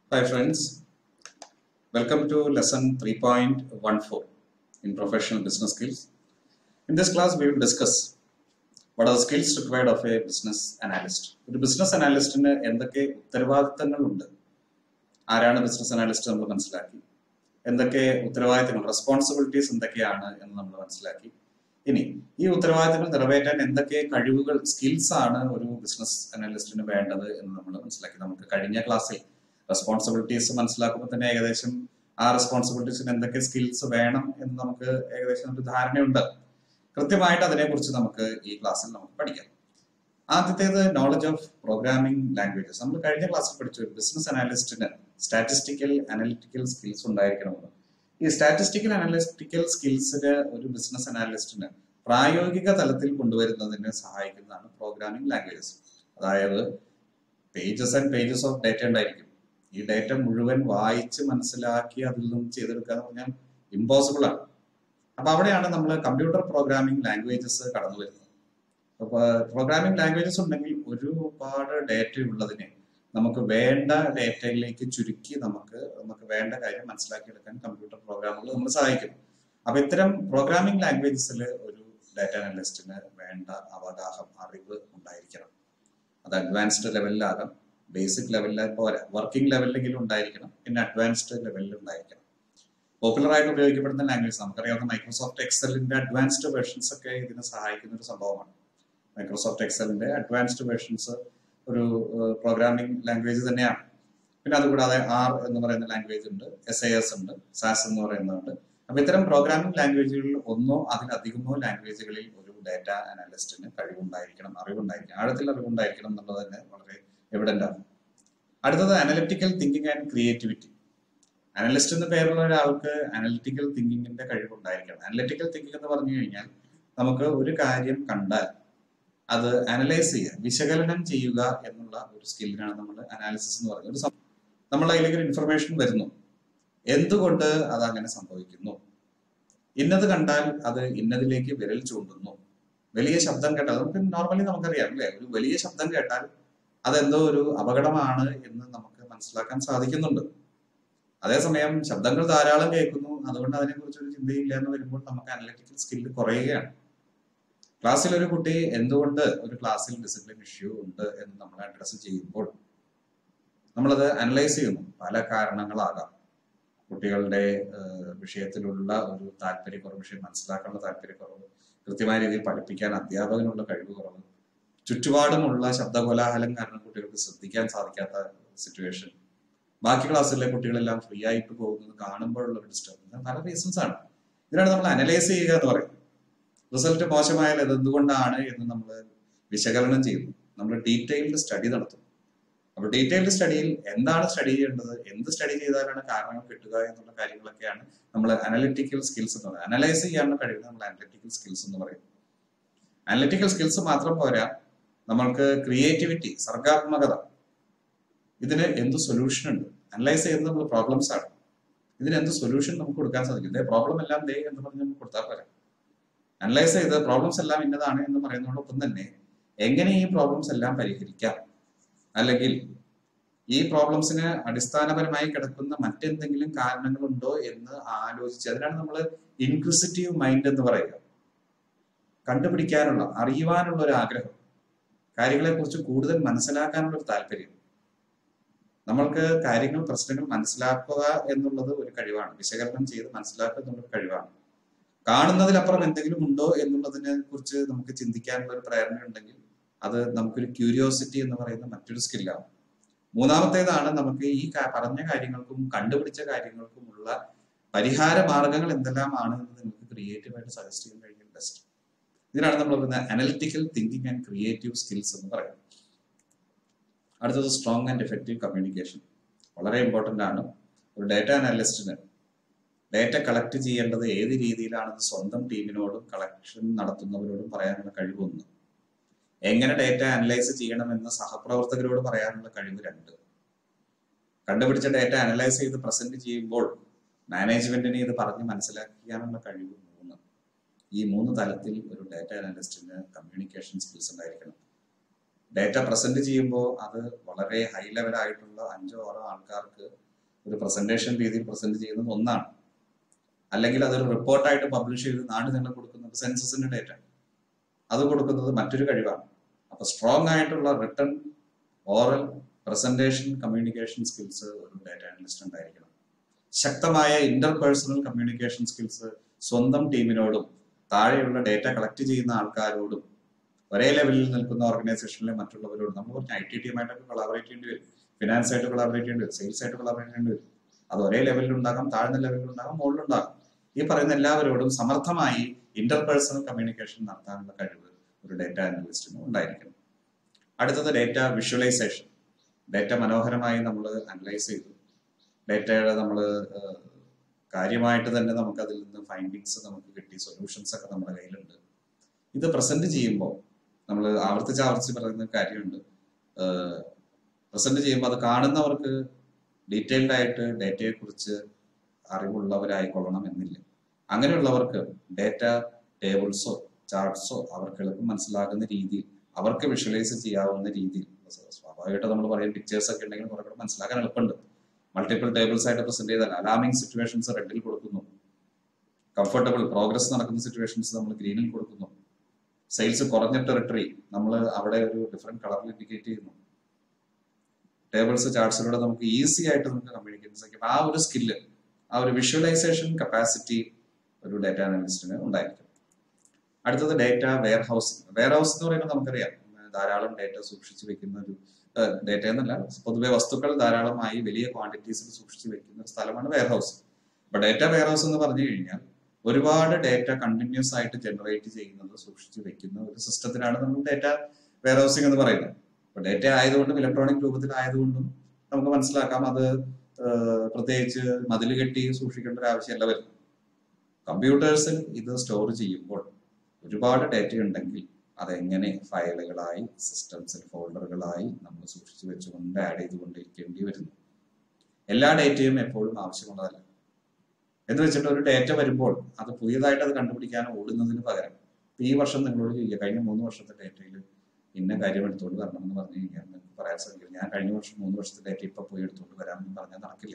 Hi friends, welcome to lesson 3.14 in professional business skills. In this class we will discuss what are the skills required of a business analyst. ഒരു business അനാലിസ്റ്റിന് എന്തൊക്കെ ഉത്തരവാദിത്തങ്ങളുണ്ട്, ആരാണ് business analyst നമ്മൾ മനസ്സിലാക്കി, എന്തൊക്കെ ഉത്തരവാദിത്തങ്ങൾ റെസ്പോൺസിബിലിറ്റീസ് എന്തൊക്കെയാണ് എന്ന് നമ്മൾ മനസ്സിലാക്കി. ഇനി ഈ ഉത്തരവാദിത്തങ്ങൾ നിറവേറ്റാൻ എന്തൊക്കെ കഴിവുകൾ സ്കിൽസ് ആണ് ഒരു ബിസിനസ് അനാലിസ്റ്റിന് വേണ്ടത് എന്ന് നമ്മൾ മനസ്സിലാക്കി. നമുക്ക് കഴിഞ്ഞ ക്ലാസ്സിൽ റെസ്പോൺസിബിലിറ്റീസ് മനസ്സിലാക്കുമ്പോൾ തന്നെ ഏകദേശം ആ റെസ്പോൺസിബിലിറ്റീസിന് എന്തൊക്കെ സ്കിൽസ് വേണം എന്ന് നമുക്ക് ഏകദേശം ഒരു ധാരണയുണ്ട്. കൃത്യമായിട്ട് അതിനെക്കുറിച്ച് നമുക്ക് ഈ ക്ലാസ്സിൽ നമുക്ക് പഠിക്കാം. ആദ്യത്തേത് നോളജ് ഓഫ് പ്രോഗ്രാമിംഗ് ലാംഗ്വേജസ്. നമ്മൾ കഴിഞ്ഞ ക്ലാസ്സിൽ പഠിച്ചു ഒരു ബിസിനസ് അനാലിസ്റ്റിന് സ്റ്റാറ്റിസ്റ്റിക്കൽ അനലിറ്റിക്കൽ സ്കിൽസ് ഉണ്ടായിരിക്കണമെന്ന്. ഈ സ്റ്റാറ്റിസ്റ്റിക്കൽ അനലിറ്റിക്കൽ സ്കിൽസിന് ഒരു ബിസിനസ് അനാലിസ്റ്റിന് പ്രായോഗിക തലത്തിൽ കൊണ്ടുവരുന്നതിന് സഹായിക്കുന്നതാണ് പ്രോഗ്രാമിംഗ് ലാംഗ്വേജസ്. അതായത് pages and pages of data ഉണ്ടായിരിക്കും. ഈ ഡേറ്റ മുഴുവൻ വായിച്ച് മനസ്സിലാക്കി അതിൽ നിന്നും ചെയ്തെടുക്കുക എന്ന് പറഞ്ഞാൽ ഇമ്പോസിബിൾ ആണ്. അപ്പൊ അവിടെയാണ് നമ്മൾ കമ്പ്യൂട്ടർ പ്രോഗ്രാമിംഗ് ലാംഗ്വേജസ് കടന്നു വരുന്നത്. അപ്പൊ പ്രോഗ്രാമിംഗ് ലാംഗ്വേജസ് ഉണ്ടെങ്കിൽ ഒരുപാട് ഡേറ്റ ഉള്ളതിനെ നമുക്ക് വേണ്ട ഡേറ്റയിലേക്ക് ചുരുക്കി നമുക്ക് വേണ്ട കാര്യം മനസ്സിലാക്കിയെടുക്കാൻ കമ്പ്യൂട്ടർ പ്രോഗ്രാമുകൾ നമ്മൾ സഹായിക്കും. അപ്പൊ ഇത്തരം പ്രോഗ്രാമിംഗ് ലാംഗ്വേജസിൽ ഒരു ഡാറ്റ അനലിസ്റ്റിന് വേണ്ട അവഗാഹം അറിവ് ഉണ്ടായിരിക്കണം. അത് അഡ്വാൻസ്ഡ് ലെവലിലാകാം, ബേസിക് ലെവലിൽ പോരാ, വർക്കിംഗ് ലെവലിലെങ്കിലും ഉണ്ടായിരിക്കണം, പിന്നെ അഡ്വാൻസ്ഡ് ലെവലിൽ ഉണ്ടായിരിക്കണം. പോപ്പുലർ ആയിട്ട് ഉപയോഗിക്കപ്പെടുന്ന ലാംഗ്വേജ് നമുക്കറിയാവുന്ന മൈക്രോസോഫ്റ്റ് എക്സലിന്റെ അഡ്വാൻസ്ഡ് വെർഷൻസ് ഒക്കെ ഇതിനെ സഹായിക്കുന്ന ഒരു സംഭവമാണ്. മൈക്രോസോഫ്റ്റ് എക്സലിന്റെ അഡ്വാൻസ്ഡ് വെർഷൻസ് ഒരു പ്രോഗ്രാമിംഗ് ലാംഗ്വേജ് തന്നെയാണ്. പിന്നെ അതുകൂടാതെ ആർ എന്ന് പറയുന്ന ലാംഗ്വേജ് ഉണ്ട്, SAS ഉണ്ട്, SAS എന്ന് പറയുന്നുണ്ട്. അപ്പൊ ഇത്തരം പ്രോഗ്രാമിംഗ് ലാംഗ്വേജുകളിൽ ഒന്നോ അതിലധികമോ ലാംഗ്വേജുകളിൽ ഒരു ഡാറ്റ അനാലിസ്റ്റിന് കഴിവുണ്ടായിരിക്കണം, അറിവുണ്ടായിരിക്കണം, ആഴത്തിൽ അറിവുണ്ടായിരിക്കണം എന്നുള്ളത് തന്നെ വളരെ എവിഡന്റ് ആണ്. അടുത്തത് analytical thinking and creativity. Analyst എന്ന പേരുള്ള ഒരാൾക്ക് അനലിറ്റിക്കൽ തിങ്കിങ്ങിന്റെ കഴിവുണ്ടായിരിക്കണം. അനലിറ്റിക്കൽ തിങ്കിങ് എന്ന് പറഞ്ഞു കഴിഞ്ഞാൽ നമുക്ക് ഒരു കാര്യം കണ്ടാൽ അത് അനലൈസ് ചെയ്യുക, വിശകലനം ചെയ്യുക എന്നുള്ള ഒരു സ്കില്ലിനാണ് നമ്മൾ അനാലിസിസ് എന്ന് പറയുന്നത്. നമ്മൾ അതിലേക്ക് ഒരു ഇൻഫർമേഷൻ വരുന്നു, എന്തുകൊണ്ട് അത് അങ്ങനെ സംഭവിക്കുന്നു, ഇന്നത് കണ്ടാൽ അത് ഇന്നതിലേക്ക് വിരൽ ചൂണ്ടുന്നു, വലിയ ശബ്ദം കേട്ടാൽ നമുക്ക് നോർമലി നമുക്കറിയാം അല്ലേ, ഒരു വലിയ ശബ്ദം കേട്ടാൽ അതെന്തോ ഒരു അപകടമാണ് എന്ന് നമുക്ക് മനസ്സിലാക്കാൻ സാധിക്കുന്നുണ്ട്. അതേസമയം ശബ്ദങ്ങൾ ധാരാളം കേൾക്കുന്നു, അതുകൊണ്ട് അതിനെക്കുറിച്ച് ഒരു ചിന്തയില്ല എന്ന് വരുമ്പോൾ നമുക്ക് അനലിറ്റിക്കൽ സ്കില്ല് കുറയുകയാണ്. ക്ലാസ്സിൽ ഒരു കുട്ടി എന്തുകൊണ്ട് ഒരു ക്ലാസ്സിൽ ഡിസിപ്ലിൻ ഇഷ്യൂ ഉണ്ട് എന്ന് നമ്മൾ അഡ്രസ്സ് ചെയ്യുമ്പോൾ നമ്മളത് അനലൈസ് ചെയ്യുന്നു. പല കാരണങ്ങളാകാം. കുട്ടികളുടെ വിഷയത്തിലുള്ള ഒരു താല്പര്യക്കുറവ്, വിഷയം മനസ്സിലാക്കാനുള്ള താല്പര്യക്കുറവ്, കൃത്യമായ രീതിയിൽ പഠിപ്പിക്കാൻ അധ്യാപകനുള്ള കഴിവ് കുറവ്, ചുറ്റുപാടുമുള്ള ശബ്ദകോലാഹലം കാരണം കുട്ടികൾക്ക് ശ്രദ്ധിക്കാൻ സാധിക്കാത്ത സിറ്റുവേഷൻ, ബാക്കി ക്ലാസ്സിലെ കുട്ടികളെല്ലാം ഫ്രീ ആയിട്ട് പോകുന്നത് കാണുമ്പോഴുള്ള ഒരു ഡിസ്റ്റർബൻസ്, പല റീസൺസ് ആണ്. ഇതിനാണ് നമ്മൾ അനലൈസ് ചെയ്യുക എന്ന് പറയുന്നത്. റിസൾട്ട് മോശമായാൽ അത് എന്തുകൊണ്ടാണ് എന്ന് നമ്മൾ വിശകലനം ചെയ്യുന്നു, നമ്മൾ ഡീറ്റെയിൽഡ് സ്റ്റഡി നടത്തും. അപ്പൊ ഡീറ്റെയിൽഡ് സ്റ്റഡിയിൽ എന്താണ് സ്റ്റഡി ചെയ്യേണ്ടത്, എന്ത് സ്റ്റഡി ചെയ്താലാണ് കാരണങ്ങൾ കിട്ടുക എന്നുള്ള കാര്യങ്ങളൊക്കെയാണ് നമ്മൾ അനലിറ്റിക്കൽ സ്കിൽസ് എന്ന് പറയുന്നത്. അനലൈസ് ചെയ്യാനുള്ള കഴിവ് നമ്മൾ അനലിറ്റിക്കൽ സ്കിൽസ് എന്ന് പറയുന്നത്. അനലിറ്റിക്കൽ സ്കിൽസ് മാത്രം പോരാ, നമ്മൾക്ക് ക്രിയേറ്റിവിറ്റി, സർഗാത്മകത, ഇതിന് എന്ത് സൊല്യൂഷൻ ഉണ്ട്. അനലൈസ് ചെയ്യുന്നത് നമ്മൾ പ്രോബ്ലംസ് ആണ്, ഇതിന് എന്ത് സൊല്യൂഷൻ നമുക്ക് കൊടുക്കാൻ സാധിക്കും. ഇതേ പ്രോബ്ലം എല്ലാം ദേ എന്ന് പറഞ്ഞ് നമുക്ക് കൊടുത്താൽ പോരാ. അനലൈസ് ചെയ്ത് പ്രോബ്ലംസ് എല്ലാം ഇന്നതാണ് എന്ന് പറയുന്നതോടൊപ്പം തന്നെ എങ്ങനെ ഈ പ്രോബ്ലംസ് എല്ലാം പരിഹരിക്കാം, അല്ലെങ്കിൽ ഈ പ്രോബ്ലംസിന് അടിസ്ഥാനപരമായി കിടക്കുന്ന മറ്റെന്തെങ്കിലും കാരണങ്ങളുണ്ടോ എന്ന് ആലോചിച്ച്, അതിനാണ് നമ്മൾ ഇൻക്വിസിറ്റീവ് മൈൻഡ് എന്ന് പറയുക. കണ്ടുപിടിക്കാനുള്ള, അറിയുവാനുള്ള ഒരു ആഗ്രഹം, കാര്യങ്ങളെ കുറിച്ച് കൂടുതൽ മനസ്സിലാക്കാനുള്ള ഒരു താല്പര്യം. നമ്മൾക്ക് കാര്യങ്ങൾ, പ്രശ്നങ്ങൾ മനസ്സിലാക്കുക എന്നുള്ളത് ഒരു കഴിവാണ്. വിശകലനം ചെയ്ത് മനസ്സിലാക്കുക എന്നുള്ളൊരു കഴിവാണ്. കാണുന്നതിലപ്പുറം എന്തെങ്കിലും ഉണ്ടോ എന്നുള്ളതിനെ കുറിച്ച് നമുക്ക് ചിന്തിക്കാനുള്ള ഒരു പ്രേരണ ഉണ്ടെങ്കിൽ അത് നമുക്കൊരു ക്യൂരിയോസിറ്റി എന്ന് പറയുന്ന മറ്റൊരു സ്കില്ലാണ്. മൂന്നാമത്തേതാണ് നമുക്ക് ഈ പറഞ്ഞ കാര്യങ്ങൾക്കും കണ്ടുപിടിച്ച കാര്യങ്ങൾക്കുമുള്ള പരിഹാര മാർഗങ്ങൾ എന്തെല്ലാമാണ് എന്ന് നിങ്ങൾക്ക് ക്രിയേറ്റീവായിട്ട് സജസ്റ്റ് ചെയ്യാൻ കഴിയും ബെസ്റ്റ്. ഇതിനാണ് നമ്മൾ പറയുന്നത് analytical thinking and creative skills എന്ന് പറയുന്നത്. അടുത്തത് സ്ട്രോങ് ആൻഡ് എഫക്റ്റീവ് കമ്മ്യൂണിക്കേഷൻ. വളരെ ഇമ്പോർട്ടൻ്റ് ആണ്. ഒരു ഡാറ്റ അനലിസ്റ്റിന് ഡേറ്റ കളക്ട് ചെയ്യേണ്ടത് ഏത് രീതിയിലാണെന്ന് സ്വന്തം ടീമിനോടും കളക്ഷൻ നടത്തുന്നവരോടും പറയാനുള്ള കഴിവൊന്ന്, എങ്ങനെ ഡേറ്റ അനലൈസ് ചെയ്യണമെന്ന് സഹപ്രവർത്തകരോട് പറയാനുള്ള കഴിവ് 2, കണ്ടുപിടിച്ച ഡേറ്റ അനലൈസ് ചെയ്ത് പ്രസന്റ് ചെയ്യുമ്പോൾ മാനേജ്മെന്റിനെ ഇത് പറഞ്ഞ് മനസ്സിലാക്കാനുള്ള കഴിവ് 3. ഈ 3 തലത്തിൽ ഒരു ഡാറ്റ അനലിസ്റ്റിന് കമ്മ്യൂണിക്കേഷൻ സ്കിൽസ് ഉണ്ടായിരിക്കണം. ഡേറ്റ പ്രസന്റ് ചെയ്യുമ്പോൾ അത് വളരെ ഹൈ ലെവലായിട്ടുള്ള 5-6 ആൾക്കാർക്ക് ഒരു പ്രസന്റേഷൻ രീതിയിൽ പ്രസന്റ് ചെയ്യുന്നത് ഒന്നാണ്. അല്ലെങ്കിൽ അതൊരു റിപ്പോർട്ടായിട്ട് പബ്ലിഷ് ചെയ്ത് നാട് നിങ്ങൾ കൊടുക്കുന്നത് സെൻസസിന്റെ ഡേറ്റ, അത് കൊടുക്കുന്നത് മറ്റൊരു കഴിവാണ്. അപ്പൊ സ്ട്രോങ് ആയിട്ടുള്ള written, oral, presentation, communication skills ഒരു ഡാറ്റ അനലിസ്റ്റ് ഉണ്ടായിരിക്കണം. ശക്തമായ ഇന്റർപേഴ്സണൽ കമ്മ്യൂണിക്കേഷൻ സ്കിൽസ് സ്വന്തം ടീമിനോടും താഴെയുള്ള ഡേറ്റ കളക്ട് ചെയ്യുന്ന ആൾക്കാരോടും ഒരേ ലെവലിൽ നിൽക്കുന്ന ഓർഗനൈസേഷനിലെ മറ്റുള്ളവരോടും നമ്മൾ പറഞ്ഞ IT ടീമായിട്ടൊക്കെ കൊളാബറേറ്റ് ചെയ്യേണ്ടി വരും, ഫിനാൻസ് ആയിട്ട് കൊളാബറേറ്റ് ചെയ്യേണ്ടി വരും, സെയിൽസ് ആയിട്ട് കൊളാബറേറ്റ് ചെയ്യേണ്ടി വരും. അത് ഒരേ ലെവലിൽ ഉണ്ടാകാം, താഴ്ന്ന ലെവലിൽ ഉണ്ടാകാം, മുകളിലുണ്ടാകും. ഈ പറയുന്ന എല്ലാവരോടും സമർത്ഥമായി ഇന്റർപേഴ്സണൽ കമ്മ്യൂണിക്കേഷൻ നടത്താനുള്ള കഴിവ് ഒരു ഡേറ്റ അനലിസ്റ്റിന് ഉണ്ടായിരിക്കണം. അടുത്തത് ഡേറ്റ വിഷ്വലൈസേഷൻ. ഡേറ്റ മനോഹരമായി നമ്മൾ അനലൈസ് ചെയ്തു, ഡേറ്റയുടെ നമ്മൾ കാര്യമായിട്ട് തന്നെ നമുക്ക് അതിൽ നിന്ന് ഫൈൻഡിങ്സ് നമുക്ക് കിട്ടി, സൊല്യൂഷൻസ് ഒക്കെ നമ്മുടെ കയ്യിലുണ്ട്. ഇത് പ്രസന്റ് ചെയ്യുമ്പോൾ നമ്മൾ ആവർത്തിച്ച് പറയുന്ന കാര്യമുണ്ട്. പ്രസന്റ് ചെയ്യുമ്പോൾ അത് കാണുന്നവർക്ക് ഡീറ്റെയിൽഡ് ആയിട്ട് ഡേറ്റയെ കുറിച്ച് അറിവുള്ളവരായിക്കൊള്ളണം എന്നില്ല. അങ്ങനെയുള്ളവർക്ക് ഡേറ്റ ടേബിൾസോ ചാർട്ട്സോ അവർക്ക് എളുപ്പം മനസ്സിലാകുന്ന രീതിയിൽ, അവർക്ക് വിഷ്വലൈസ് ചെയ്യാവുന്ന രീതിയിൽ, സ്വാഭാവികമായിട്ട് നമ്മൾ പറയും പിക്ചേഴ്സ് ഒക്കെ ഉണ്ടെങ്കിൽ കുറെ കൂടെ മനസ്സിലാക്കാൻ എളുപ്പമുണ്ട്. മൾട്ടിപ്പിൾ ടേബിൾസ് ആയിട്ട് പ്രസന്റ് ചെയ്താൽ അലാമിംഗ് സിറ്റുവേഷൻസ് റെഡിൽ കൊടുക്കുന്നു, കംഫർട്ടബിൾ പ്രോഗ്രസ് നടക്കുന്ന സിറ്റുവേഷൻസ് നമ്മൾ ഗ്രീനിൽ കൊടുക്കുന്നു, സെയിൽസ് കുറഞ്ഞ ടെറിട്ടറി നമ്മൾ അവിടെ ഒരു ഡിഫറെന്റ് കളറിൽ ഇൻഡിക്കേറ്റ് ചെയ്യുന്നു. ടേബിൾസ് ചാർട്ട്സിലൂടെ നമുക്ക് ഈസി ആയിട്ട് നമുക്ക് കമ്മ്യൂണിക്കേറ്റ് സാധിക്കും. ആ ഒരു സ്കില്ല്, ആ ഒരു വിഷ്വലൈസേഷൻ കപ്പാസിറ്റി ഒരു ഡേറ്റ അനലിസ്റ്റിന് ഉണ്ടായിരിക്കും. അടുത്തത് data warehousing. Warehouse എന്ന് പറയുമ്പോൾ നമുക്കറിയാം ധാരാളം ഡേറ്റ സൂക്ഷിച്ചു വെക്കുന്ന ഒരു ഡേറ്റ എന്നല്ല, പൊതുവെ വസ്തുക്കൾ ധാരാളമായി വലിയ ക്വാണ്ടിറ്റീസിൽ സൂക്ഷിച്ചു വെക്കുന്ന ഒരു സ്ഥലമാണ് വെയർ ഹൗസ്. അപ്പൊ ഡേറ്റ വെയർ ഹൗസ് എന്ന് പറഞ്ഞു കഴിഞ്ഞാൽ ഒരുപാട് ഡേറ്റ കണ്ടിന്യൂസ് ആയിട്ട് ജനറേറ്റ് ചെയ്യുന്നത്, സൂക്ഷിച്ചു വെക്കുന്ന ഒരു സിസ്റ്റത്തിനാണ് നമ്മൾ ഡേറ്റ വെയർ ഹൗസിംഗ് എന്ന് പറയുന്നത്. അപ്പൊ ഡേറ്റ ആയതുകൊണ്ടും ഇലക്ട്രോണിക് രൂപത്തിലായതുകൊണ്ടും നമുക്ക് മനസ്സിലാക്കാം അത് പ്രത്യേകിച്ച് മതിൽ കെട്ടി സൂക്ഷിക്കേണ്ട ഒരു ആവശ്യമല്ല വരുന്നത്. കമ്പ്യൂട്ടേഴ്സിൽ ഇത് സ്റ്റോർ ചെയ്യുമ്പോൾ ഒരുപാട് ഡേറ്റ ഉണ്ടെങ്കിൽ അതെങ്ങനെ ഫയലുകളായി, സിസ്റ്റംസിൽ ഫോൾഡറുകളായി നമ്മൾ സൂക്ഷിച്ചു വെച്ചുകൊണ്ട് ആഡ് ചെയ്തുകൊണ്ടിരിക്കേണ്ടി വരുന്നു. എല്ലാ ഡേറ്റയും എപ്പോഴും ആവശ്യമുള്ളതല്ല. എന്ന് വെച്ചിട്ട് ഒരു ഡേറ്റ വരുമ്പോൾ അത് പുതിയതായിട്ട് അത് കണ്ടുപിടിക്കാൻ ഓടുന്നതിന് പകരം ഈ വർഷം നിങ്ങളോട് ചെയ്യുക, കഴിഞ്ഞ 3 വർഷത്തെ ഡേറ്റയിൽ ഇന്ന കാര്യം എടുത്തുകൊണ്ട് വരണമെന്ന് പറഞ്ഞു കഴിഞ്ഞാൽ നിങ്ങൾക്ക് പറയാൻ സാധിക്കില്ല. ഞാൻ കഴിഞ്ഞ വർഷം 3 വർഷത്തെ ഡേറ്റ ഇപ്പൊ പോയി എടുത്തുകൊണ്ട് വരാമെന്ന് പറഞ്ഞാൽ നടക്കില്ല.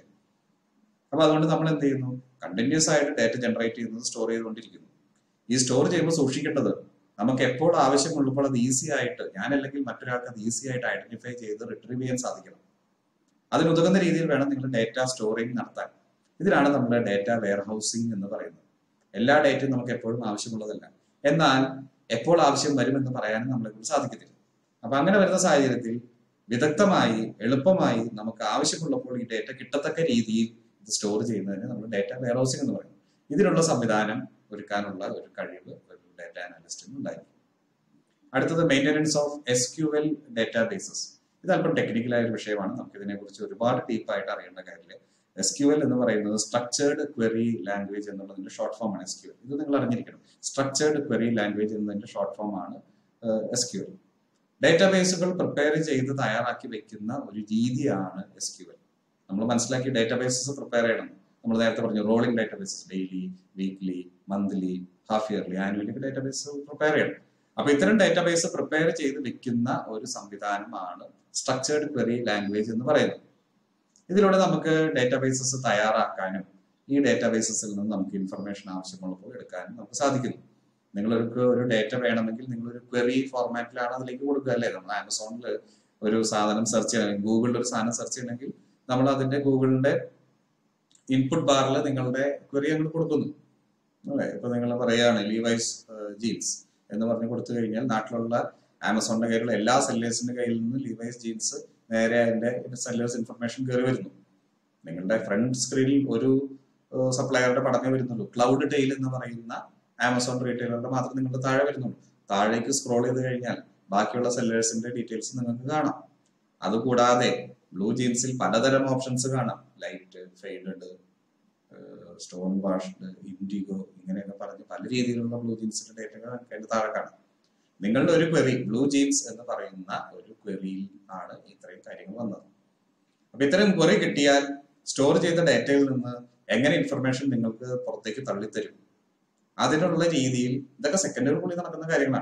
അപ്പൊ അതുകൊണ്ട് നമ്മൾ എന്ത് ചെയ്യുന്നു, കണ്ടിന്യൂസ് ആയിട്ട് ഡേറ്റ ജനറേറ്റ് ചെയ്യുന്നത് സ്റ്റോർ ചെയ്തുകൊണ്ടിരിക്കുന്നു. ഈ സ്റ്റോർ ചെയ്യുമ്പോൾ സൂക്ഷിക്കേണ്ടത് നമുക്ക് എപ്പോൾ ആവശ്യമുള്ളപ്പോൾ അത് ഈസി ആയിട്ട്, ഞാനല്ലെങ്കിൽ മറ്റൊരാൾക്ക് അത് ഈസി ആയിട്ട് ഐഡന്റിഫൈ ചെയ്ത് റിട്രീവ് ചെയ്യാൻ സാധിക്കണം. അതിനുതകുന്ന രീതിയിൽ വേണം നിങ്ങൾ ഡേറ്റ സ്റ്റോറിംഗ് നടത്താൻ. ഇതിലാണ് നമ്മുടെ ഡേറ്റ വെയർ ഹൗസിംഗ് എന്ന് പറയുന്നത്. എല്ലാ ഡേറ്റയും നമുക്ക് എപ്പോഴും ആവശ്യമുള്ളതല്ല, എന്നാൽ എപ്പോൾ ആവശ്യം വരുമെന്ന് പറയാനും നമ്മളെ കൊണ്ട് സാധിക്കത്തില്ല. അപ്പൊ അങ്ങനെ വരുന്ന സാഹചര്യത്തിൽ വിദഗ്ധമായി, എളുപ്പമായി നമുക്ക് ആവശ്യമുള്ളപ്പോൾ ഈ ഡേറ്റ കിട്ടത്തക്ക രീതിയിൽ ഇത് സ്റ്റോർ ചെയ്യുന്നതിന് നമ്മൾ ഡേറ്റ വെയർ ഹൗസിംഗ് എന്ന് പറയുന്നത്. ഇതിനുള്ള സംവിധാനം ഒരുക്കാനുള്ള ഒരു കഴിവ് ഒരു ഡേറ്റ അനലിസ്റ്റിന് ഉണ്ടായിരിക്കും. അടുത്തത് മെയിൻ്റനൻസ് ഓഫ് SQL ഡേറ്റാബേസസ്. ഇത് അല്പം ടെക്നിക്കലായ ഒരു വിഷയമാണ്, നമുക്ക് ഇതിനെക്കുറിച്ച് ഒരുപാട് ഡീപ്പായിട്ട് അറിയേണ്ട കാര്യമില്ല. SQL എന്ന് പറയുന്നത് സ്ട്രക്ചേർഡ് ക്വറി ലാംഗ്വേജ് എന്നുള്ളതിന്റെ ഷോർട്ട് ഫോം ആണ് SQL. ഇത് നിങ്ങൾ അറിഞ്ഞിരിക്കണം. സ്ട്രക്ചേർഡ് ക്വറി ലാംഗ്വേജ് എന്നതിന്റെ ഷോർട്ട് ഫോം ആണ് SQL. ഡേറ്റാബേസുകൾ പ്രിപ്പയർ ചെയ്ത് തയ്യാറാക്കി വെക്കുന്ന ഒരു രീതിയാണ് SQL. നമ്മൾ മനസ്സിലാക്കി ഡേറ്റാബേസസ് പ്രിപ്പയർ ചെയ്യണം. നമ്മൾ നേരത്തെ പറഞ്ഞു rolling databases, daily, weekly, monthly, half yearly, annually database prepare ചെയ്യണം. അപ്പൊ ഇത്തരം ഡേറ്റാബേസ് പ്രിപ്പയർ ചെയ്ത് വെക്കുന്ന ഒരു സംവിധാനമാണ് സ്ട്രക്ചേർഡ് ക്വറി ലാംഗ്വേജ് എന്ന് പറയുന്നത്. ഇതിലൂടെ നമുക്ക് ഡേറ്റാബേസസ് തയ്യാറാക്കാനും ഈ ഡേറ്റാബേസസിൽ നിന്ന് നമുക്ക് ഇൻഫർമേഷൻ ആവശ്യമുള്ളപ്പോൾ എടുക്കാനും നമുക്ക് സാധിക്കുന്നു. നിങ്ങൾക്ക് ഒരു ഡേറ്റ വേണമെങ്കിൽ നിങ്ങളൊരു ക്വറി ഫോർമാറ്റിലാണ് അതിലേക്ക് കൊടുക്കുക, അല്ലേ? നമ്മൾ ആമസോണിൽ ഒരു സാധനം സെർച്ച് ചെയ്യണമെങ്കിൽ, ഗൂഗിളിൽ ഒരു സാധനം സെർച്ച് ചെയ്യണമെങ്കിൽ നമ്മൾ അതിന്റെ ഗൂഗിളിന്റെ ഇൻപുട്ട് ബാറിൽ നിങ്ങളുടെ ക്വറി അങ്ങോട്ട് കൊടുക്കുന്നു, അല്ലേ? ഇപ്പൊ നിങ്ങൾ പറയുകയാണ് ലീവൈസ് ജീൻസ് എന്ന് പറഞ്ഞ് കൊടുത്തു കഴിഞ്ഞാൽ നാട്ടിലുള്ള ആമസോണിന്റെ കയ്യിലുള്ള എല്ലാ സെല്ലേഴ്സിന്റെ കയ്യിൽ നിന്ന് ലീവൈസ് ജീൻസ് നേരെ അതിന്റെ സെല്ലേഴ്സ് ഇൻഫർമേഷൻ കയറി വരുന്നു. നിങ്ങളുടെ ഫ്രണ്ട് സ്ക്രീനിൽ ഒരു സപ്ലയറുടെ പടമേ വരുന്നുള്ളൂ. ക്ലൗഡ് ടെയിൽ എന്ന് പറയുന്ന ആമസോൺ റീറ്റെയിലറുടെ മാത്രം നിങ്ങളുടെ താഴെ വരുന്നുള്ളൂ. താഴേക്ക് സ്ക്രോൾ ചെയ്ത് കഴിഞ്ഞാൽ ബാക്കിയുള്ള സെല്ലേഴ്സിന്റെ ഡീറ്റെയിൽസ് നിങ്ങൾക്ക് കാണാം. അതുകൂടാതെ ബ്ലൂ ജീൻസിൽ പലതരം ഓപ്ഷൻസ് കാണാം. Light, faded, stone washed, indigo, ഇങ്ങനെയൊക്കെ പറഞ്ഞ് പല രീതിയിലുള്ള ബ്ലൂ ജീൻസിന്റെ ഡേറ്റകൾ അതിന്റെ താഴെ കാണാം. നിങ്ങളുടെ ഒരു ക്വറി, ബ്ലൂ ജീൻസ് എന്ന് പറയുന്ന ഒരു ക്വറിയിൽ ആണ് ഇത്രയും കാര്യങ്ങൾ വന്നത്. അപ്പൊ ഇത്തരം ക്വറി കിട്ടിയാൽ സ്റ്റോർ ചെയ്ത ഡേറ്റയിൽ നിന്ന് എങ്ങനെ ഇൻഫർമേഷൻ നിങ്ങൾക്ക് പുറത്തേക്ക് തള്ളിത്തരും, അതിനുള്ള രീതിയിൽ ഇതൊക്കെ സെക്കൻഡുകൾക്കുള്ളിൽ നടക്കുന്ന കാര്യങ്ങളാണ്.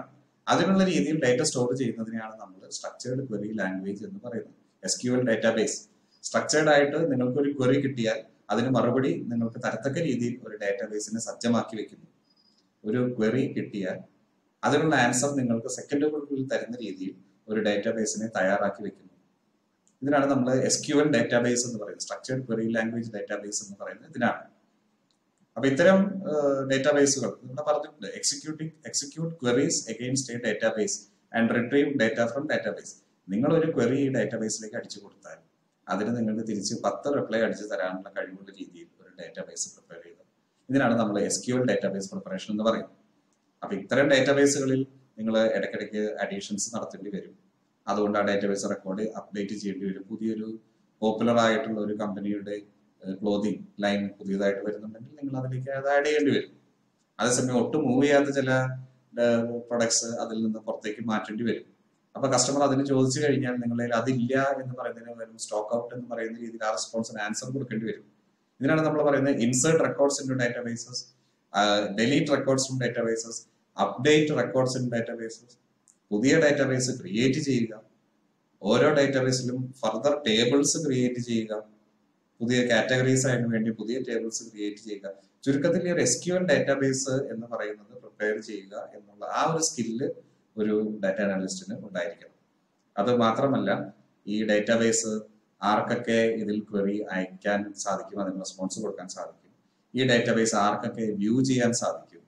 അതിനുള്ള രീതിയിൽ ഡേറ്റ സ്റ്റോർ ചെയ്യുന്നതിനെയാണ് നമ്മൾ സ്ട്രക്ചേർഡ് ക്വറി ലാംഗ്വേജ് എന്ന് പറയുന്നത്. SQL ഡേറ്റാബേസ് സ്ട്രക്ചേർഡ് ആയിട്ട് നിങ്ങൾക്ക് ഒരു ക്വറി കിട്ടിയാൽ അതിന് മറുപടി നിങ്ങൾക്ക് തരത്തക്ക രീതിയിൽ ഒരു ഡേറ്റാബേസിനെ സജ്ജമാക്കി വെക്കുന്നു. ഒരു ക്വറി കിട്ടിയാൽ അതിനുള്ള ആൻസർ നിങ്ങൾക്ക് സെക്കൻഡുകൾക്കുള്ളിൽ തരുന്ന രീതിയിൽ ഒരു ഡേറ്റാബേസിനെ തയ്യാറാക്കി വെക്കുന്നു. ഇതിനാണ് നമ്മൾ SQL ഡേറ്റാബേസ് എന്ന് പറയുന്നത്, സ്ട്രക്ചേർഡ് ക്വറി ലാംഗ്വേജ് ഡേറ്റാബേസ് എന്ന് പറയുന്നത് ഇതിനാണ്. അപ്പൊ ഇത്തരം ഡേറ്റാബേസുകൾ ഇവിടെ പറഞ്ഞിട്ടുണ്ട്, execute queries against a database and retrieve data from database. നിങ്ങൾ ഒരു ക്വറി ഈ ഡേറ്റാബേസിലേക്ക് അടിച്ചു കൊടുത്താൽ അതിന് നിങ്ങൾക്ക് തിരിച്ച് 10 റിപ്ലൈ അടിച്ചു തരാനുള്ള കഴിവുള്ള രീതിയിൽ ഒരു ഡേറ്റാബേസ് പ്രിപ്പയർ ചെയ്തു. ഇതിനാണ് നമ്മൾ SQL ഡേറ്റാബേസ് പ്രിപ്പറേഷൻ എന്ന് പറയുന്നത്. അപ്പൊ ഇത്തരം ഡേറ്റാബേസുകളിൽ നിങ്ങൾ ഇടയ്ക്കിടയ്ക്ക് അഡീഷൻസ് നടത്തേണ്ടി വരും. അതുകൊണ്ട് ആ ഡേറ്റാബേസ് റെക്കോർഡ് അപ്ഡേറ്റ് ചെയ്യേണ്ടി വരും. പുതിയൊരു പോപ്പുലർ ആയിട്ടുള്ള ഒരു കമ്പനിയുടെ ക്ലോതിങ് ലൈൻ പുതിയതായിട്ട് വരുന്നുണ്ടെങ്കിൽ നിങ്ങൾ അതിലേക്ക് അത് ആഡ് ചെയ്യേണ്ടി വരും. അതേസമയം ഒട്ടും മൂവ് ചെയ്യാത്ത ചില പ്രൊഡക്ട്സ് അതിൽ നിന്ന് പുറത്തേക്ക് മാറ്റേണ്ടി വരും. അപ്പൊ കസ്റ്റമർ അതിന് ചോദിച്ചു കഴിഞ്ഞാൽ നിങ്ങളിൽ അതില്ല എന്ന് പറയുന്നതിന് പകരം സ്റ്റോക്ക് ഔട്ട് എന്ന് പറയുന്ന രീതിയിൽ ആ റെസ്പോൺസിന് ആൻസർ കൊടുക്കേണ്ടി വരും. ഇതിനാണ് നമ്മൾ പറയുന്നത് insert records in databases, delete records in databases, update records in databases. പുതിയ ഡേറ്റാബേസ് ക്രിയേറ്റ് ചെയ്യുക, ഓരോ ഡേറ്റാബേസിലും ഫർദർ ടേബിൾസ് ക്രിയേറ്റ് ചെയ്യുക, പുതിയ കാറ്റഗറീസ് അതിന് വേണ്ടി പുതിയ ടേബിൾസ് ക്രിയേറ്റ് ചെയ്യുക. ചുരുക്കത്തിൽ ഒരു SQL ഡേറ്റാബേസ് എന്ന് പറയുന്നത് പ്രിപ്പയർ ചെയ്യുക എന്നുള്ള ആ ഒരു സ്കില്ല് ഒരു ഡാറ്റ അനലിസ്റ്റിന് ഉണ്ടായിരിക്കണം. അത് മാത്രമല്ല, ഈ ഡേറ്റാബേസ് ആർക്കൊക്കെ ഇതിൽ ക്വറി അയക്കാൻ സാധിക്കും, അതിന് റെസ്പോൺസ് കൊടുക്കാൻ സാധിക്കും, ഈ ഡേറ്റാബേസ് ആർക്കൊക്കെ വ്യൂ ചെയ്യാൻ സാധിക്കും,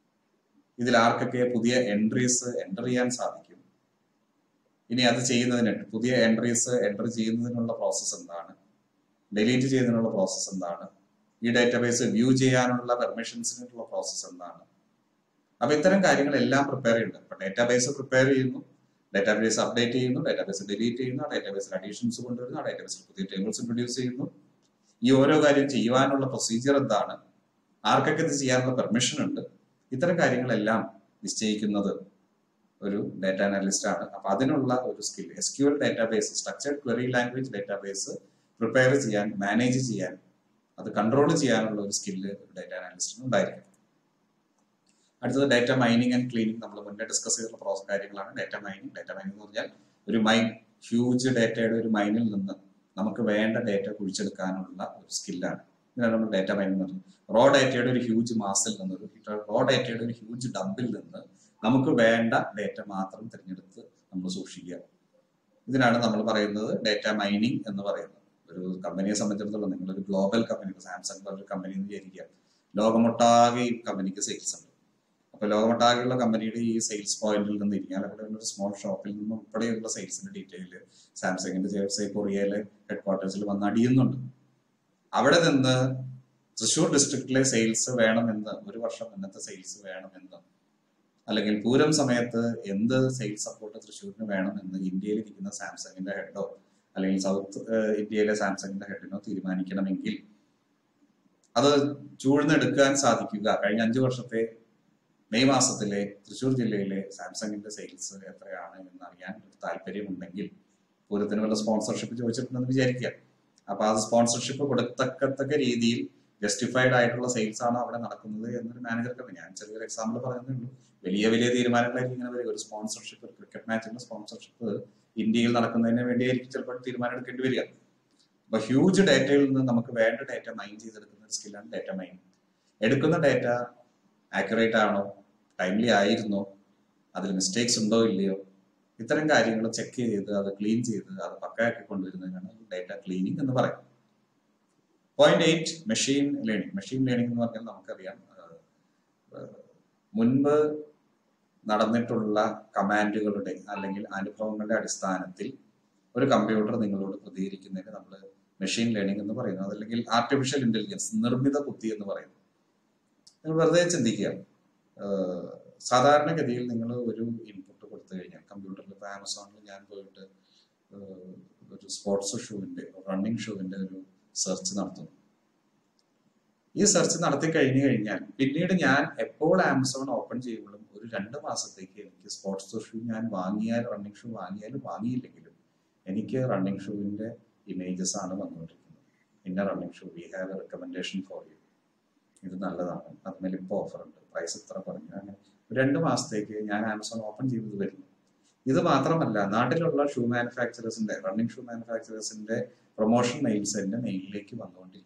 ഇതിൽ ആർക്കൊക്കെ പുതിയ എൻട്രീസ് എൻ്റർ ചെയ്യാൻ സാധിക്കും, ഇനി അത് ചെയ്യുന്നതിന് പുതിയ എൻട്രീസ് എൻ്റർ ചെയ്യുന്നതിനുള്ള പ്രോസസ്സ് എന്താണ്, ഡിലീറ്റ് ചെയ്യുന്നതിനുള്ള പ്രോസസ്സ് എന്താണ്, ഈ ഡേറ്റാബേസ് വ്യൂ ചെയ്യാനുള്ള പെർമിഷൻസിനുള്ള പ്രോസസ്സ് എന്താണ്. അപ്പൊ ഇത്തരം കാര്യങ്ങളെല്ലാം പ്രിപ്പയർ ചെയ്യുന്നുണ്ട്. ഇപ്പൊ ഡേറ്റാബേസ് പ്രിപ്പയർ ചെയ്യുന്നു, ഡേറ്റാബേസ് അപ്ഡേറ്റ് ചെയ്യുന്നു, ഡേറ്റാബേസ് ഡിലീറ്റ് ചെയ്യുന്നു, ഡേറ്റാബേസിൽ അഡീഷൻസ് കൊണ്ടുവരുന്നു, ഡേറ്റാബേസിൽ പുതിയ ടേബിൾസ് ഇൻട്രൊഡ്യൂസ് ചെയ്യുന്നു. ഈ ഓരോ കാര്യം ചെയ്യുവാനുള്ള പ്രൊസീജിയർ എന്താണ്, ആർക്കൊക്കെ ഇത് ചെയ്യാനുള്ള പെർമിഷൻ ഉണ്ട്, ഇത്തരം കാര്യങ്ങളെല്ലാം നിശ്ചയിക്കുന്നത് ഒരു ഡാറ്റ അനലിസ്റ്റ് ആണ്. അപ്പൊ അതിനുള്ള ഒരു skill SQL database, structured query language database prepare ചെയ്യാൻ, മാനേജ് ചെയ്യാൻ, അത് കൺട്രോൾ ചെയ്യാനുള്ള ഒരു സ്കില്ല് ഒരു ഡാറ്റ അനലിസ്റ്റിന് ഉണ്ടായിരിക്കും. അടുത്തത് ഡാറ്റ മൈനിങ് ആൻഡ് ക്ലീനിങ്. നമ്മൾ മുന്നേ ഡിസ്കസ് ചെയ്തിട്ടുള്ള കാര്യങ്ങളാണ് ഡാറ്റ മൈനിങ്. ഡാറ്റ മൈനിങ് എന്ന് പറഞ്ഞാൽ ഒരു മൈൻ, ഹ്യൂജ് ഡേറ്റയുടെ ഒരു മൈനിൽ നിന്ന് നമുക്ക് വേണ്ട ഡേറ്റ കുഴിച്ചെടുക്കാനുള്ള ഒരു സ്കില്ലാണ്. ഇതിനാണ് നമ്മൾ ഡാറ്റ മൈനിങ് എന്ന് പറയുന്നത്. റോ ഡേറ്റയുടെ ഒരു ഹ്യൂജ് മാസിൽ നിന്ന്, റോ ഡേറ്റയുടെ ഒരു ഹ്യൂജ് ഡംപിൽ നിന്ന് നമുക്ക് വേണ്ട ഡേറ്റ മാത്രം തിരഞ്ഞെടുത്ത് നമ്മൾ സൂക്ഷിക്കുക. ഇതിനാണ് നമ്മൾ പറയുന്നത് ഡാറ്റ മൈനിങ് എന്ന് പറയുന്നത്. ഒരു കമ്പനിയെ സംബന്ധിച്ചിടത്തോളം, നിങ്ങളൊരു ഗ്ലോബൽ കമ്പനി, സാംസങ് പോലൊരു കമ്പനി എന്ന് വിചാരിക്കുക, ലോകമൊട്ടാകെ ഈ കമ്പനിക്ക് സെയിൽസ് ഉണ്ട്. അപ്പൊ ലോകമൊട്ടാകെയുള്ള കമ്പനിയുടെ ഈ സെയിൽസ് പോയിന്റിൽ നിന്ന് ഇരിക്കാനുള്ള ഒരു സ്മോൾ ഷോപ്പിൽ നിന്ന് ഉൾപ്പെടെയുള്ള സെയിൽസിന്റെ ഡീറ്റെയിൽ സാംസങ്ങിന്റെ കൊറിയയിലെ ഹെഡ് ക്വാർട്ടേഴ്സിൽ വന്ന് അടിയുന്നുണ്ട്. അവിടെ നിന്ന് തൃശ്ശൂർ ഡിസ്ട്രിക്റ്റിലെ സെയിൽസ് വേണമെന്ന്, ഒരു വർഷം ഇന്നത്തെ സെയിൽസ് വേണമെന്ന്, അല്ലെങ്കിൽ പൂരം സമയത്ത് എന്ത് സെയിൽസ് സപ്പോർട്ട് തൃശ്ശൂരിന് വേണമെന്ന് ഇന്ത്യയിലിരിക്കുന്ന സാംസങ്ങിന്റെ ഹെഡോ അല്ലെങ്കിൽ സൗത്ത് ഇന്ത്യയിലെ സാംസങ്ങിന്റെ ഹെഡിനോ തീരുമാനിക്കണമെങ്കിൽ അത് ചൂഴ്ന്നെടുക്കാൻ സാധിക്കുക കഴിഞ്ഞ 5 വർഷത്തെ മെയ് മാസത്തിലെ തൃശ്ശൂർ ജില്ലയിലെ സാംസങ്ങിന്റെ സെയിൽസ് എത്രയാണ് എന്നറിയാൻ താല്പര്യമുണ്ടെങ്കിൽ പൂരത്തിന് വല്ല സ്പോൺസർഷിപ്പ് ചോദിച്ചിട്ടുണ്ടെന്ന് വിചാരിക്കുക. അപ്പൊ അത് സ്പോൺസർഷിപ്പ് കൊടുത്തക്കത്തക്ക രീതിയിൽ ജസ്റ്റിഫൈഡ് ആയിട്ടുള്ള സെയിൽസ് ആണ് അവിടെ നടക്കുന്നത് എന്നൊരു മാനേജർക്ക്, ഞാൻ ചെറിയൊരു എക്സാമ്പിൾ പറയുന്നേ ഉള്ളൂ, വലിയ വലിയ തീരുമാനങ്ങളായിരിക്കും ഇങ്ങനെ വരിക. ഒരു സ്പോൺസർഷിപ്പ്, ഒരു ക്രിക്കറ്റ് മാച്ചിന്റെ സ്പോൺസർഷിപ്പ് ഇന്ത്യയിൽ നടക്കുന്നതിന് വേണ്ടിയായിരിക്കും ചിലപ്പോൾ തീരുമാനം എടുക്കേണ്ടി വരിക. അപ്പൊ ഹ്യൂജ് ഡേറ്റയിൽ നിന്ന് നമുക്ക് വേണ്ട ഡേറ്റ മൈൻ ചെയ്തെടുക്കുന്ന ഒരു സ്കില്ലാണ് ഡേറ്റ മൈനിങ്. എടുക്കുന്ന ഡേറ്റ ആക്യുറേറ്റ് ആണോ, ടൈംലി ആയിരുന്നോ, അതിൽ മിസ്റ്റേക്സ് ഉണ്ടോ ഇല്ലയോ, ഇത്തരം കാര്യങ്ങൾ ചെക്ക് ചെയ്ത് അത് ക്ലീൻ ചെയ്ത് അത് പക്കയാക്കി കൊണ്ടുവരുന്നതിനാണ് ഡേറ്റ ക്ലീനിങ് എന്ന് പറയുന്നത്. Point 8 machine learning. Machine learning എന്ന് പറഞ്ഞാൽ നമുക്കറിയാം, മുൻപ് നടന്നിട്ടുള്ള കമാൻഡുകളുടെ അല്ലെങ്കിൽ അനുഭവങ്ങളുടെ അടിസ്ഥാനത്തിൽ ഒരു കമ്പ്യൂട്ടർ നിങ്ങളോട് പ്രതികരിക്കുന്നതിന് നമ്മൾ മെഷീൻ ലേണിംഗ് എന്ന് പറയുന്നു. അതല്ലെങ്കിൽ ആർട്ടിഫിഷ്യൽ ഇന്റലിജൻസ്, നിർമ്മിത ബുദ്ധി എന്ന് പറയുന്നു. നിങ്ങൾ വെറുതെ ചിന്തിക്കുക, സാധാരണഗതിയിൽ നിങ്ങൾ ഒരു ഇൻപുട്ട് കൊടുത്തു കഴിഞ്ഞാൽ കമ്പ്യൂട്ടറിൽ, ഇപ്പോൾ ആമസോണിൽ ഞാൻ പോയിട്ട് ഒരു സ്പോർട്സ് ഷൂവിന്റെ, റണ്ണിങ് ഷൂവിന്റെ ഒരു സെർച്ച് നടത്തുന്നു. ഈ സെർച്ച് നടത്തി കഴിഞ്ഞു കഴിഞ്ഞാൽ പിന്നീട് ഞാൻ എപ്പോൾ ആമസോൺ ഓപ്പൺ ചെയ്യുമ്പോഴും ഒരു 2 മാസത്തേക്ക് എനിക്ക് സ്പോർട്സ് ഷൂ ഞാൻ വാങ്ങിയാൽ, റണ്ണിങ് ഷൂ വാങ്ങിയാലും വാങ്ങിയില്ലെങ്കിലും എനിക്ക് റണ്ണിങ് ഷൂവിന്റെ ഇമേജസ് ആണ് വന്നുകൊണ്ടിരിക്കുന്നത്. ഇന്ന running shoe, we have a recommendation for you, ഇത് നല്ലതാണ്, അതിന്മേൽ ഇപ്പോൾ ഓഫർ ഉണ്ട്, പ്രൈസ് ഇത്ര പറഞ്ഞു, അങ്ങനെ 2 മാസത്തേക്ക് ഞാൻ ആമസോൺ ഓപ്പൺ ചെയ്തത് വരുന്നു. ഇത് മാത്രമല്ല, നാട്ടിലുള്ള ഷൂ മാനുഫാക്ചറേഴ്സിന്റെ, റണ്ണിങ് ഷൂ മാനുഫാക്ചറേഴ്സിന്റെ പ്രൊമോഷൻ മെയിൽസ് എന്റെ മെയിലിലേക്ക് വന്നുകൊണ്ടിരിക്കുന്നു.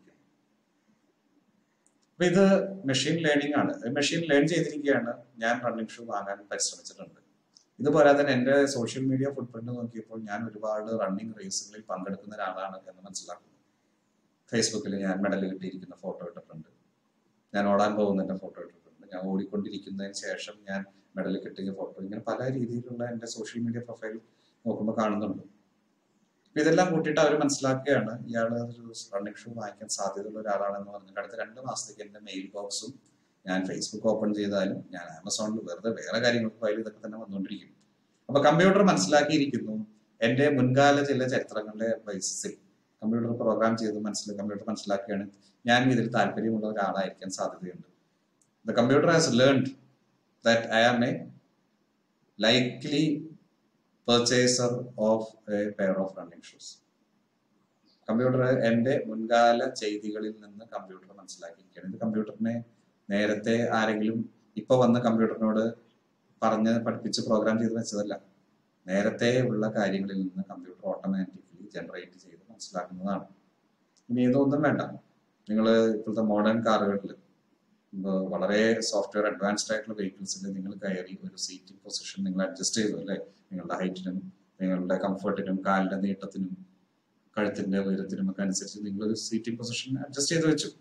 അപ്പൊ ഇത് മെഷീൻ ലേണിംഗ് ആണ്. മെഷീൻ ലേൺ ചെയ്തിരിക്കുകയാണ്. ഞാൻ റണ്ണിങ് ഷൂ വാങ്ങാൻ പരിശ്രമിച്ചിട്ടുണ്ട്. ഇത് പോരാതെ തന്നെ എന്റെ സോഷ്യൽ മീഡിയ ഫുട് പ്രിന്റ് നോക്കിയപ്പോൾ ഞാൻ ഒരുപാട് റണ്ണിങ് റേസുകളിൽ പങ്കെടുക്കുന്ന ഒരാളാണ് എന്ന് മനസ്സിലാക്കുന്നു. ഫേസ്ബുക്കിൽ ഞാൻ മെഡൽ കിട്ടിയിരിക്കുന്ന ഫോട്ടോ ഇട്ടിട്ടുണ്ട്, ഞാൻ ഓടാൻ പോകുന്നതിന്റെ ഫോട്ടോ ഇട്ടിട്ടുണ്ട്, ഞാൻ ഓടിക്കൊണ്ടിരിക്കുന്നതിന് ശേഷം ഞാൻ മെഡൽ കിട്ടിയ ഫോട്ടോ, ഇങ്ങനെ പല രീതിയിലുള്ള എന്റെ സോഷ്യൽ മീഡിയ പ്രൊഫൈൽ നോക്കുമ്പോൾ കാണുന്നുണ്ട്. ഇതെല്ലാം കൂട്ടിയിട്ട് അവർ മനസ്സിലാക്കുകയാണ് ഇയാൾ ഒരു റണ്ണിങ് ഷൂ വാങ്ങിക്കാൻ സാധ്യതയുള്ള ഒരാളാണെന്ന് പറഞ്ഞിട്ട് അടുത്ത 2 മാസത്തേക്ക് എന്റെ മെയിൽ ബോക്സും ഞാൻ ഫേസ്ബുക്ക് ഓപ്പൺ ചെയ്താലും ഞാൻ ആമസോണിൽ വെറുതെ വേറെ കാര്യങ്ങൾക്ക് ഫയൽ ഇതൊക്കെ തന്നെ വന്നുകൊണ്ടിരിക്കും. അപ്പൊ കമ്പ്യൂട്ടർ മനസ്സിലാക്കിയിരിക്കുന്നു എന്റെ മുൻകാല ചില ചരിത്രങ്ങളുടെ ബേസിസിൽ കമ്പ്യൂട്ടർ പ്രോഗ്രാം ചെയ്ത് കമ്പ്യൂട്ടർ മനസ്സിലാക്കുകയാണ് ഞാൻ ഇതിൽ താല്പര്യമുള്ള ഒരാളായിരിക്കാൻ സാധ്യതയുണ്ട്. The computer has learned that I am a likely purchaser of a pair of running shoes. Computer എന്റെ മുൻകാല ചെയ്തികളിൽ നിന്ന് കമ്പ്യൂട്ടർ മനസ്സിലാക്കിയിരിക്കുകയാണ്. ഇത് കമ്പ്യൂട്ടറിനെ നേരത്തെ ആരെങ്കിലും ഇപ്പൊ വന്ന് കമ്പ്യൂട്ടറിനോട് പറഞ്ഞ് പഠിപ്പിച്ച് പ്രോഗ്രാം ചെയ്ത് വെച്ചതല്ല. നേരത്തെ ഉള്ള കാര്യങ്ങളിൽ നിന്ന് കമ്പ്യൂട്ടർ ഓട്ടോമാറ്റിക്കലി ജനറേറ്റ് ചെയ്ത് മനസ്സിലാക്കുന്നതാണ്. ഇനി ഇതൊന്നും വേണ്ട, നിങ്ങൾ ഇപ്പോഴത്തെ മോഡേൺ കാറുകളിൽ വളരെ സോഫ്റ്റ്വെയർ അഡ്വാൻസ്ഡ് ആയിട്ടുള്ള വെഹിക്കിൾസിൽ നിങ്ങൾ കയറി ഒരു സീറ്റിംഗ് പൊസിഷൻ നിങ്ങൾ അഡ്ജസ്റ്റ് ചെയ്തു അല്ലേ? നിങ്ങളുടെ ഹൈറ്റിനും നിങ്ങളുടെ കംഫർട്ടിനും കാലിന്റെ നീട്ടത്തിനും കഴുത്തിന്റെ ഉയരത്തിനും ഒക്കെ അനുസരിച്ച് നിങ്ങളൊരു സീറ്റിംഗ് പൊസിഷൻ അഡ്ജസ്റ്റ് ചെയ്ത് വെച്ചു.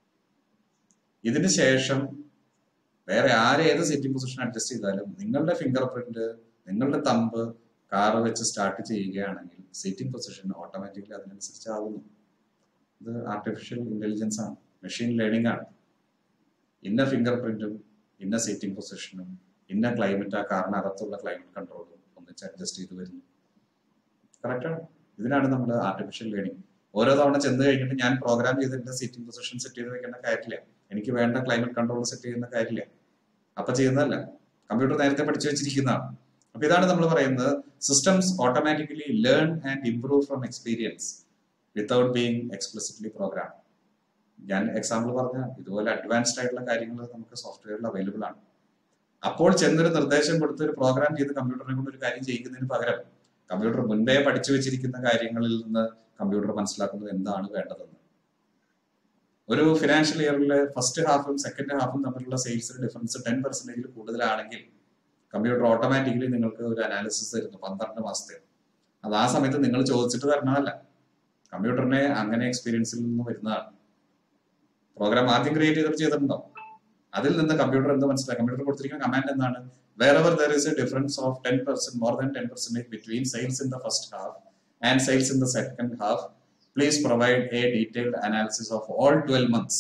ഇതിന് ശേഷം വേറെ ആരേത് സീറ്റിംഗ് പൊസിഷൻ അഡ്ജസ്റ്റ് ചെയ്താലും നിങ്ങളുടെ ഫിംഗർ പ്രിന്റ്, നിങ്ങളുടെ തമ്പ് കാറ് വെച്ച് സ്റ്റാർട്ട് ചെയ്യുകയാണെങ്കിൽ സീറ്റിംഗ് പൊസിഷൻ ഓട്ടോമാറ്റിക്കലി അതിനനുസരിച്ച് ആവുന്നു. ഇത് ആർട്ടിഫിഷ്യൽ ഇന്റലിജൻസ് ആണ്, മെഷീൻ ലേണിംഗ് ആണ്. ഇന്ന ഫിംഗർ പ്രിന്റും ഇന്ന സീറ്റിംഗ് പൊസിഷനും ഇന്ന ക്ലൈമറ്റ്, ആ കാറിനകത്തുള്ള ക്ലൈമറ്റ് കൺട്രോളും ഒന്നിച്ച് അഡ്ജസ്റ്റ് ചെയ്ത് വരുന്നു. കറക്റ്റാണ്. ഇതിനാണ് നമ്മൾ ആർട്ടിഫിഷ്യൽ ലേണിംഗ്. ഓരോ തവണ ചെന്ന് കഴിഞ്ഞിട്ട് ഞാൻ പ്രോഗ്രാം ചെയ്തിട്ട് സീറ്റിംഗ് പൊസിഷൻ സെറ്റ് ചെയ്ത് വെക്കേണ്ട കാര്യമില്ല, എനിക്ക് വേണ്ട ക്ലൈമറ്റ് കൺട്രോൾ സെറ്റ് ചെയ്യുന്ന കാര്യമില്ല. അപ്പൊ ചെയ്യുന്നതല്ല, കമ്പ്യൂട്ടർ നേരത്തെ പഠിച്ചു വെച്ചിരിക്കുന്നതാണ്. അപ്പൊ ഇതാണ് നമ്മൾ പറയുന്നത് systems automatically learn and improve from experience without being explicitly program. ഞാൻ എക്സാമ്പിൾ പറഞ്ഞ ഇതുപോലെ അഡ്വാൻസ്ഡ് ആയിട്ടുള്ള കാര്യങ്ങൾ നമുക്ക് സോഫ്റ്റ്വെയറിൽ അവൈലബിൾ ആണ്. അപ്പോൾ ചെന്നൊരു നിർദ്ദേശം കൊടുത്ത് ഒരു പ്രോഗ്രാം ചെയ്ത് കമ്പ്യൂട്ടറിനെ കൊണ്ട് ഒരു കാര്യം ചെയ്യിക്കുന്നതിന് പകരം കമ്പ്യൂട്ടർ മുൻപേ പഠിച്ചു വെച്ചിരിക്കുന്ന കാര്യങ്ങളിൽ നിന്ന് കമ്പ്യൂട്ടർ മനസ്സിലാക്കുന്നത് എന്താണ് വേണ്ടതെന്ന്. ഒരു ഫിനാൻഷ്യൽ ഇയറിലെ ഫസ്റ്റ് ഹാഫും സെക്കൻഡ് ഹാഫും തമ്മിലുള്ള സെയിൽസിന് ഡിഫറൻസ് 10% കൂടുതലാണെങ്കിൽ കമ്പ്യൂട്ടർ ഓട്ടോമാറ്റിക്കലി നിങ്ങൾക്ക് ഒരു അനാലിസിസ് തരുന്നു 12 മാസത്തെ. അത് ആ സമയത്ത് നിങ്ങൾ ചോദിച്ചിട്ട് തരണമല്ല, കമ്പ്യൂട്ടറിനെ അങ്ങനെ എക്സ്പീരിയൻസിൽ നിന്ന് വരുന്നതാണ്. പ്രോഗ്രാം ആദ്യം ക്രിയേറ്റ് ചെയ്തിട്ടുണ്ടോ, അതിൽ നിന്ന് കമ്പ്യൂട്ടർ എന്ത് മനസ്സിലാക്കി? കമ്പ്യൂട്ടർ കൊടുത്തിരിക്കുന്ന കമാൻഡ് എന്താണ്? wherever there is a difference of 10%, more than 10% between sales in the first half and sales in the second half, please provide a detailed analysis of all 12 months.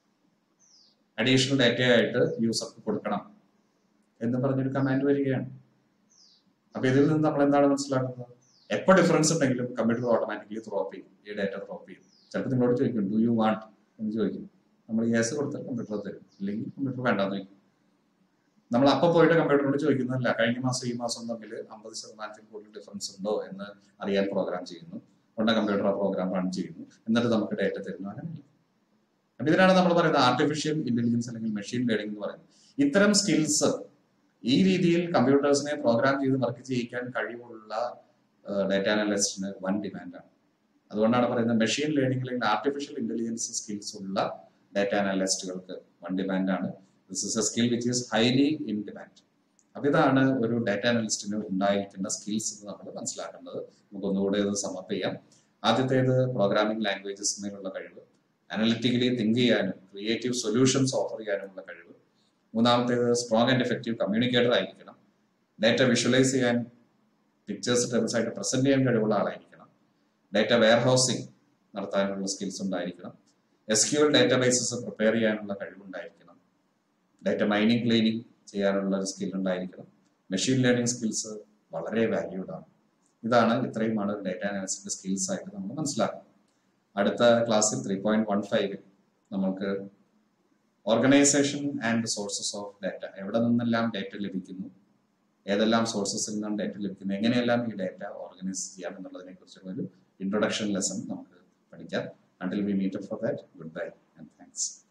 Additional data ആയിട്ട് യൂസർക്ക് കൊടുക്കണം എന്ന് പറഞ്ഞൊരു command വരികയാണ്. അപ്പൊ ഇതിൽ നിന്ന് നമ്മൾ എന്താണ് മനസ്സിലാക്കുന്നത്? എപ്പോൾ ഡിഫറൻസ് ഉണ്ടെങ്കിലും കമ്പ്യൂട്ടർ ഓട്ടോമാറ്റിക്കലി ത്രോപ്പ് ചെയ്യും, ഈ ഡാറ്റ ത്രോപ്പ് ചെയ്യും. ചിലപ്പോൾ നിങ്ങളോട് ചോദിക്കും ഡു യു വാണ്ട് എന്ന് ചോദിക്കും. നമ്മൾ യെസ് കൊടുത്താൽ കമ്പ്യൂട്ടർ തരും, ഇല്ലെങ്കിൽ കമ്പ്യൂട്ടർ വേണ്ടാന്ന് ചോദിക്കും. നമ്മൾ അപ്പം പോയിട്ട് കമ്പ്യൂട്ടറിനോട് ചോദിക്കുന്നതല്ല കഴിഞ്ഞ മാസം ഈ മാസം തമ്മിൽ 50% കൂടുതൽ ഡിഫറൻസ് ഉണ്ടോ എന്ന് അറിയാൻ പ്രോഗ്രാം ചെയ്യുന്നു. ഉടനെ കമ്പ്യൂട്ടർ ആ പ്രോഗ്രാം റൺ ചെയ്യുന്നു, എന്നിട്ട് നമുക്ക് ഡാറ്റ തരുന്നു. അങ്ങനെയല്ല. അപ്പൊ ഇതിനാണ് നമ്മൾ പറയുന്നത് ആർട്ടിഫിഷ്യൽ ഇന്റലിജൻസ് അല്ലെങ്കിൽ മെഷീൻ ലേണിംഗ് എന്ന് പറയുന്നത്. ഇത്തരം സ്കിൽസ് ഈ രീതിയിൽ കമ്പ്യൂട്ടേഴ്സിനെ പ്രോഗ്രാം ചെയ്ത് വർക്ക് ചെയ്യിക്കാൻ കഴിവുള്ള ഡാറ്റ അനലിസ്റ്റിന് വൻ ഡിമാൻഡാണ്. അതുകൊണ്ടാണ് പറയുന്നത് മെഷീൻ ലേണിംഗ് അല്ലെങ്കിൽ ആർട്ടിഫിഷ്യൽ ഇന്റലിജൻസ് സ്കിൽസ് ഉള്ള ഡാറ്റ അനലിസ്റ്റുകൾക്ക് വൺ ഡിമാൻഡാണ്. This is a skill which is highly in demand. അപ്പൊ ഇതാണ് ഒരു ഡാറ്റ അനലിസ്റ്റിന് ഉണ്ടായിരിക്കുന്ന സ്കിൽസ് എന്ന് നമ്മൾ മനസ്സിലാക്കേണ്ടത്. നമുക്ക് ഒന്നുകൂടെ ഇത് സമപ്പ് ചെയ്യാം. ആദ്യത്തേത് പ്രോഗ്രാമിംഗ് ലാംഗ്വേജസിനുള്ള കഴിവ്, അനലിറ്റിക്കലി തിങ്ക് ചെയ്യാനും ക്രിയേറ്റീവ് സൊല്യൂഷൻസ് ഓഫർ ചെയ്യാനുമുള്ള കഴിവ്. മൂന്നാമത്തേത് സ്ട്രോങ് ആൻഡ് എഫക്റ്റീവ് കമ്മ്യൂണിക്കേറ്റർ ആയിരിക്കണം. ഡാറ്റ വിഷ്വലൈസ് ചെയ്യാൻ പിക്ചേഴ്സ് ടെബിൾസ് ആയിട്ട് പ്രസന്റ് ചെയ്യാൻ കഴിവുള്ള ആളായിരിക്കണം. ഡാറ്റ വെയർ ഹൗസിംഗ് നടത്താനുള്ള സ്കിൽസ് ഉണ്ടായിരിക്കണം. SQL ഡാറ്റാബേസസ് പ്രിപ്പയർ ചെയ്യാനുള്ള കഴിവുണ്ടായിരിക്കണം. ഡാറ്റ മൈനിങ് ക്ലീനിങ് ചെയ്യാനുള്ള ഒരു സ്കിൽ ഉണ്ടായിരിക്കണം. മെഷീൻ ലേണിംഗ് സ്കിൽസ് വളരെ വാല്യൂഡ് ആണ്. ഇത്രയുമാണ് ഡാറ്റ അനാലിസിന്റെ സ്കിൽസ് ആയിട്ട് നമ്മൾ മനസ്സിലാക്കുന്നത്. അടുത്ത ക്ലാസ്സിൽ 3.15 നമുക്ക് organisation and sources of data, എവിടെ നിന്നെല്ലാം ഡാറ്റ ലഭിക്കുന്നു, ഏതെല്ലാം സോഴ്സസിൽ നിന്നാണ് ഡാറ്റ ലഭിക്കുന്നത്, എങ്ങനെയെല്ലാം ഈ ഡാറ്റ ഓർഗനൈസ് ചെയ്യാം എന്നുള്ളതിനെ കുറിച്ചുള്ള ഒരു ഇൻട്രൊഡക്ഷൻ ലെസൺ നമുക്ക് പഠിക്കാം. Until we meet up for that, goodbye and thanks.